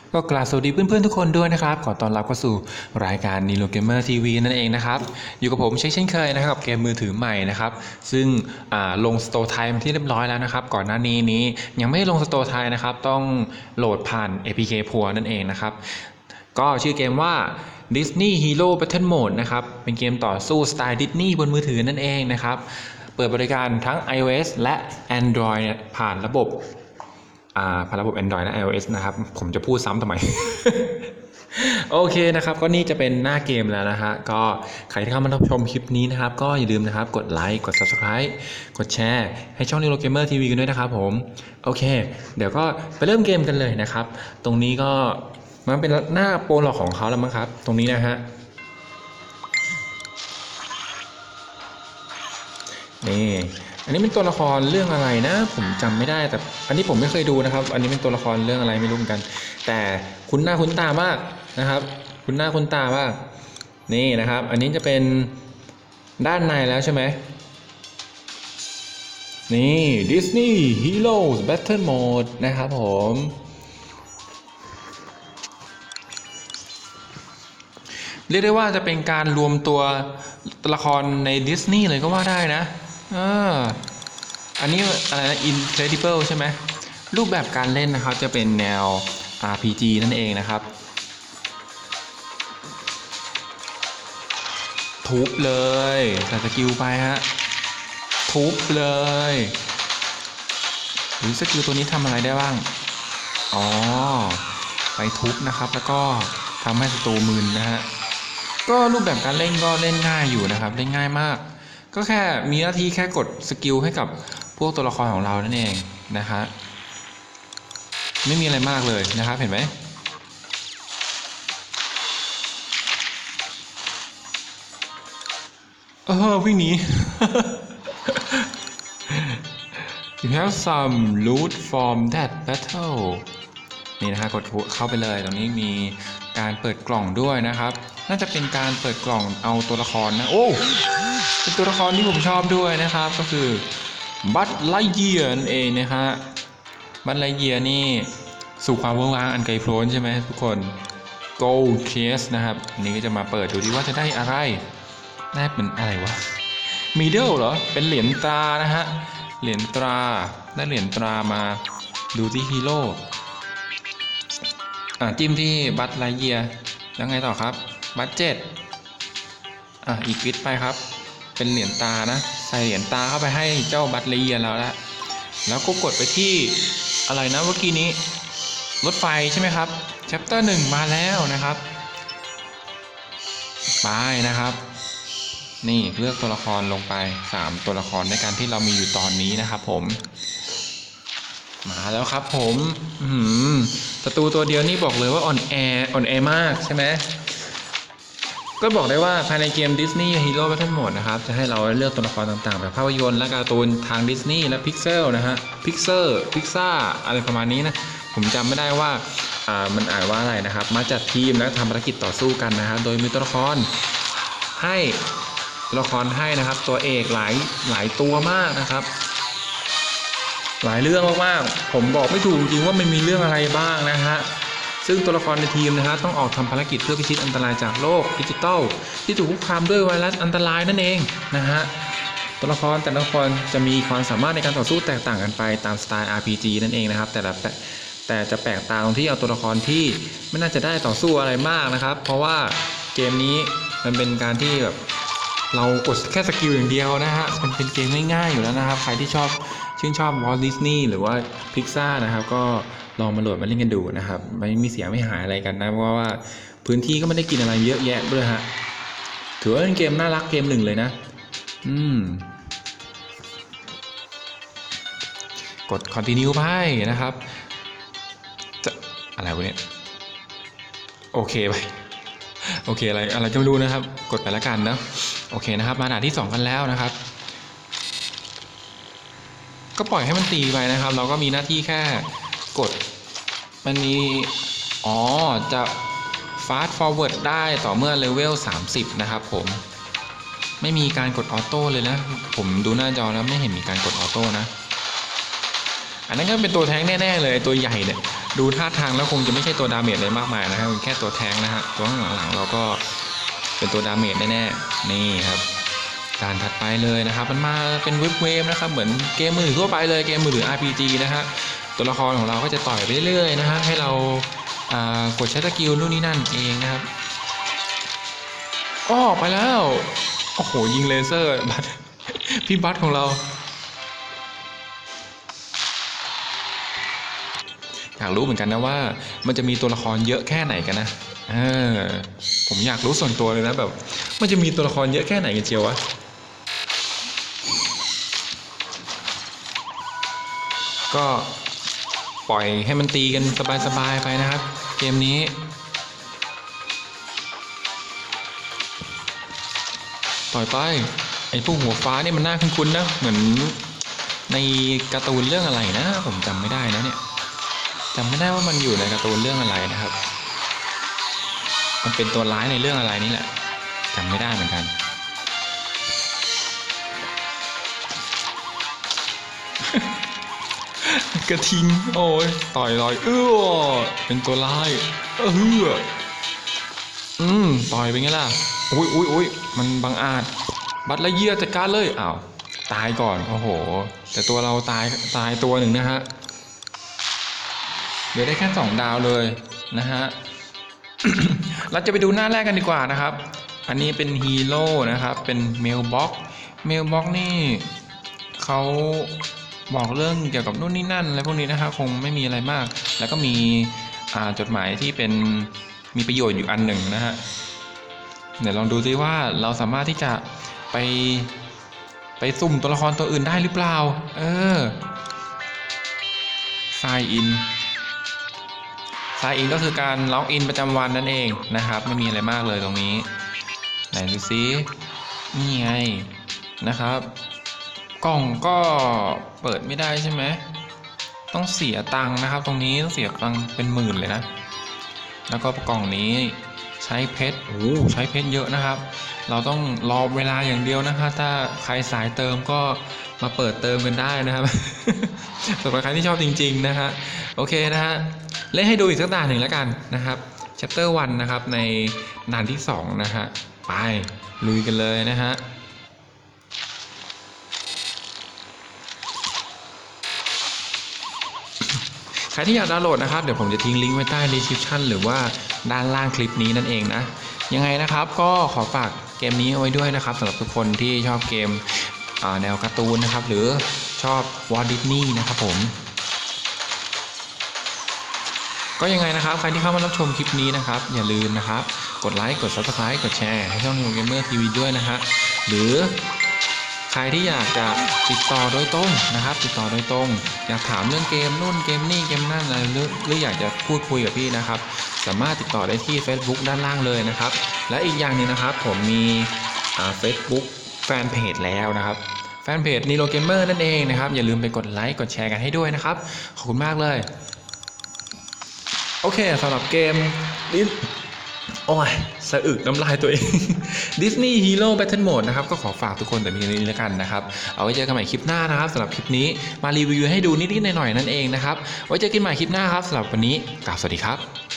ก็กราบสวัสดีเพื่อนๆทุกคนด้วยนะครับขอต้อนรับเข้าสู่รายการ Nilo Gamer TV นั่นเองนะครับอยู่กับผมเช่นเคยนะครับกับเกมมือถือใหม่นะครับซึ่งลงสโตร์ไทยมาที่เรียบร้อยแล้วนะครับก่อนหน้านี้ยังไม่ลงสโตร์ไทยนะครับต้องโหลดผ่าน APK พัวนั่นเองนะครับก็ชื่อเกมว่า Disney Hero Battle Mode นะครับเป็นเกมต่อสู้สไตล์ดิสนีย์บนมือถือนั่นเองนะครับเปิดบริการทั้ง iOS และ Android ผ่านระบบAndroid และ iOS นะครับผมจะพูดซ้ำทำไม โอเคนะครับก็นี่จะเป็นหน้าเกมแล้วนะฮะก็ใครที่เข้ามารับชมคลิปนี้นะครับก็อย่าลืมนะครับกดไลค์กด Subscribe กดแชร์ให้ช่อง Nilo Gamer TV กันด้วยนะครับผมโอเคเดี๋ยวก็ไปเริ่มเกมกันเลยนะครับตรงนี้ก็มันเป็นหน้าโปรหลอกของเขาแล้วมั้งครับตรงนี้นะฮะนี่อันนี้เป็นตัวละครเรื่องอะไรนะผมจำไม่ได้แต่อันนี้ผมไม่เคยดูนะครับอันนี้เป็นตัวละครเรื่องอะไรไม่รู้เหมือนกันแต่คุ้นหน้าคุ้นตามากนะครับคุ้นหน้าคุ้นตามากนี่นะครับอันนี้จะเป็นด้านในแล้วใช่ไหมนี่ Disney Heroes Battle Mode นะครับผมเรียกได้ว่าจะเป็นการรวมตัวละครในดิสนีย์เลยก็ว่าได้นะอันนี้อะไรนะ Incredible ใช่ไหมรูปแบบการเล่นนะครับจะเป็นแนว RPG นั่นเองนะครับทุบเลยใส่สกิลไปฮะทุบเลยหรือสกิลตัวนี้ทำอะไรได้บ้างอ๋อไปทุบนะครับแล้วก็ทำให้ศัตรูมึนนะฮะก็รูปแบบการเล่นก็เล่นง่ายอยู่นะครับเล่นง่ายมากก็แค่มีหน้าที่แค่กดสกิลให้กับพวกตัวละครของเรานั่นเองนะฮะไม่มีอะไรมากเลยนะครับเห็นไหมวิ่งหนี You have some loot from that battle นี่นะฮะกดเข้าไปเลยตรงนี้มีการเปิดกล่องด้วยนะครับน่าจะเป็นการเปิดกล่องเอาตัวละครนะโอ้เป็นตัวละครที่ผมชอบด้วยนะครับก็คือบัตไลเยียร์นั่นเองนะฮะบัตไลเยียร์นี่สู่ความเวิ้งว้างอันไกลโพ้นใช่ไหมทุกคน Gold Case นะครับนี่ก็จะมาเปิดดูดิว่าจะได้อะไรได้เป็นอะไรวะ Middle เหรอเป็นเหรียญตรานะฮะเหรียญตราได้เหรียญตรามาดูที่ฮีโร่จิ้มที่บัตไลเยียร์แล้วไงต่อครับบัต7อีกวิดไปครับเป็นเหรียญตานะใส่เหรียญตาเข้าไปให้เจ้าบัตไลเยียร์แล้วก็กดไปที่อะไรนะเมื่อกี้นี้รถไฟใช่ไหมครับ Chapter 1มาแล้วนะครับไปนะครับนี่เลือกตัวละครลงไป3ตัวละครในการที่เรามีอยู่ตอนนี้นะครับผมมาแล้วครับผมศัตรูตัวเดียวนี่บอกเลยว่าอ่อนแอมากใช่ไหมก็บอกได้ว่าภายในเกม Disney Hero Battle Mode นะครับจะให้เราเลือกตัวละครต่างๆแบบภาพยนตร์และการ์ตูนทาง Disney และ Pixar นะฮะ Pixar อะไรประมาณนี้นะผมจำไม่ได้ว่ามันอ่านว่าอะไรนะครับมาจัดทีมและทำภารกิจต่อสู้กันนะครับโดยมีตัวละครให้นะครับตัวเอกหลายตัวมากนะครับหลายเรื่องมากๆผมบอกไม่ถูกจริงว่ามันมีเรื่องอะไรบ้างนะฮะซึ่งตัวละครในทีมนะฮะต้องออกทำภารกิจเพื่อพิชิตอันตรายจากโลกดิจิตอลที่ถูกคุกคามด้วยไวรัสอันตรายนั่นเองนะฮะตัวละครแต่ละคนจะมีความสามารถในการต่อสู้แตกต่างกันไปตามสไตล์ RPG นั่นเองนะครับแต่จะแปลกตาตรงที่เอาตัวละครที่ไม่น่าจะได้ต่อสู้อะไรมากนะครับเพราะว่าเกมนี้มันเป็นการที่แบบเรากดแค่สกิลอย่างเดียวนะฮะมันเป็นเกมง่ายๆอยู่แล้วนะครับใครที่ชื่นชอบวอลต์ดิสนีย์หรือว่าพิกซ่านะครับก็ลองมาโหลดมาเล่นกันดูนะครับไม่มีเสียไม่หายอะไรกันนะเพราะว่าพื้นที่ก็ไม่ได้กินอะไรเยอะแยะด้วยฮะถือว่าเป็นเกมน่ารักเกมหนึ่งเลยนะกด continue ไปนะครับจะอะไรวะเนี่ยโอเคไปโอเคอะไรจะไม่รู้นะครับกดไปแล้วกันนะโอเคนะครับมาด่านที่2กันแล้วนะครับก็ปล่อยให้มันตีไปนะครับเราก็มีหน้าที่แค่กดมันมีจะ fast forward ได้ต่อเมื่อเลเวล30นะครับผมไม่มีการกดออโต้เลยนะผมดูหน้าจอแล้วไม่เห็นมีการกดออโต้นะอันนั้นก็เป็นตัวแท้งแน่ๆเลยตัวใหญ่เนี่ยดูท่าทางแล้วคงจะไม่ใช่ตัวดาเมจอะไรมากมายนะครับเป็นแค่ตัวแทงนะฮะตัวข้างหลังๆเราก็เป็นตัวดาเมจแน่ๆนี่ครับการถัดไปเลยนะครับมันมาเป็นเวฟนะครับเหมือนเกมมือถือทั่วไปเลยเกมมือถือ RPG นะฮะตัวละครของเราก็จะต่อยไปเรื่อยๆนะฮะให้เรากดใช้สกิลนู่นนี่นั่นเองนะครับอ้อไปแล้วโอ้โหยิงเลเซอร์บัตพี่บัตของเราอยากรู้เหมือนกันนะว่ามันจะมีตัวละครเยอะแค่ไหนกันนะผมอยากรู้ส่วนตัวเลยนะแบบมันจะมีตัวละครเยอะแค่ไหนกันเชียววะก็ปล่อยให้มันตีกันสบายๆไปนะครับเกมนี้ต่อยไปไอ้พวกหัวฟ้านี่มันน่าคุ้นๆนะเหมือนในการ์ตูนเรื่องอะไรนะผมจำไม่ได้นะเนี่ยจำไม่ได้ว่ามันอยู่ในการ์ตูนเรื่องอะไรนะครับมันเป็นตัวร้ายในเรื่องอะไรนี่แหละจำไม่ได้เหมือนกันกระทิงโอ้ยต่อยลอยเป็นตัวร้ายต่อยเป็นไงล่ะอุ้ยมันบังอาจบัตรละเยียจัดการเลยอ้าวตายก่อนโอ้โหแต่ตัวเราตายตัวหนึ่งนะฮะเหลือได้แค่2 ดาวเลยนะฮะ เราจะไปดูหน้าแรกกันดีกว่านะครับอันนี้เป็นฮีโร่นะครับเป็นเมลบ็อกนี่เขาบอกเรื่องเกี่ยวกับนู่นนี่นั่นอะไรพวกนี้นะครับคงไม่มีอะไรมากแล้วก็มีจดหมายที่เป็นมีประโยชน์อยู่อันหนึ่งนะฮะเดี๋ยวลองดูซิว่าเราสามารถที่จะไปสุ่มตัวละครตัวอื่นได้หรือเปล่าsign in ก็คือการล็อกอินประจำวันนั่นเองนะครับไม่มีอะไรมากเลยตรงนี้ไหนดูซินี่ไงนะครับกล่องก็เปิดไม่ได้ใช่ไหมต้องเสียตังค์นะครับตรงนี้ต้องเสียตังค์เป็นหมื่นเลยนะแล้วก็กล่องนี้ใช้เพชรใช้เพชรเยอะนะครับเราต้องรอเวลาอย่างเดียวนะครับถ้าใครสายเติมก็มาเปิดเติมกันได้นะครับ สำหรับใครที่ชอบจริงๆนะฮะโอเคนะฮะเล่นให้ดูอีกสักด่านหนึ่งแล้วกันนะครับ chapter 1นะครับในด่านที่2นะฮะไปลุยกันเลยนะฮะใครที่อยากดาวน์โหลดนะครับเดี๋ยวผมจะทิ้งลิงก์ไว้ใต้ description หรือว่าด้านล่างคลิปนี้นั่นเองนะยังไงนะครับก็ขอฝากเกมนี้เอาไว้ด้วยนะครับสำหรับทุกคนที่ชอบเกมแนวการ์ตูนนะครับหรือชอบวอลต์ดิสนีย์นะครับผมก็ยังไงนะครับใครที่เข้ามารับชมคลิปนี้นะครับอย่าลืมนะครับกดไลค์กด Subscribe กดแชร์ให้ช่อง Neo Gamer TV ด้วยนะฮะหรือใครที่อยากจะติดต่อโดยตรงนะครับอยากถามเรื่องเกมนู่นเกมนี่เกมนั่นอะไรหรืออยากจะพูดคุยกับพี่นะครับสามารถติดต่อได้ที่ Facebook ด้านล่างเลยนะครับและอีกอย่างนึงนะครับผมมีFacebook แฟนเพจแล้วนะครับแฟนเพจ Neo Gamer นั่นเองนะครับอย่าลืมไปกดไลค์กดแชร์กันให้ด้วยนะครับขอบคุณมากเลยโอเคสำหรับเกมโอ้ยสะอึกน้ำลายตัวเอง Disney Hero Battle Mode นะครับก็ขอฝากทุกคนแต่เพียงนี้แล้วกันนะครับเอาไว้เจอกันใหม่คลิปหน้านะครับสำหรับคลิปนี้มารีวิวให้ดูนิดๆหน่อยๆนั่นเองนะครับไว้เจอกันใหม่คลิปหน้าครับสำหรับวันนี้กล่าวสวัสดีครับ